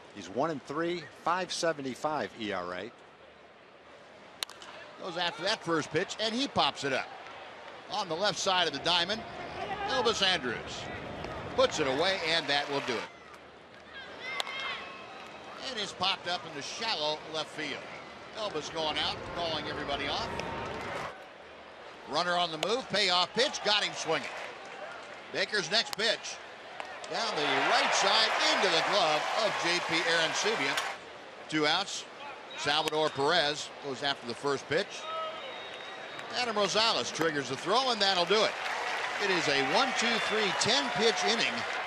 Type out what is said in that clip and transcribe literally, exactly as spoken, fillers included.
He's one and three, five seventy-five E R A. Goes after that first pitch, and he pops it up. On the left side of the diamond, Elvis Andrus puts it away, and that will do it. And it's popped up into shallow left field. Elvis going out, calling everybody off. Runner on the move, payoff pitch, got him swinging. Baker's next pitch, down the right side into the glove of J P Arencibia. Two outs. Salvador Perez goes after the first pitch. Adam Rosales triggers the throw, and that'll do it. It is a one, two, three, ten pitch inning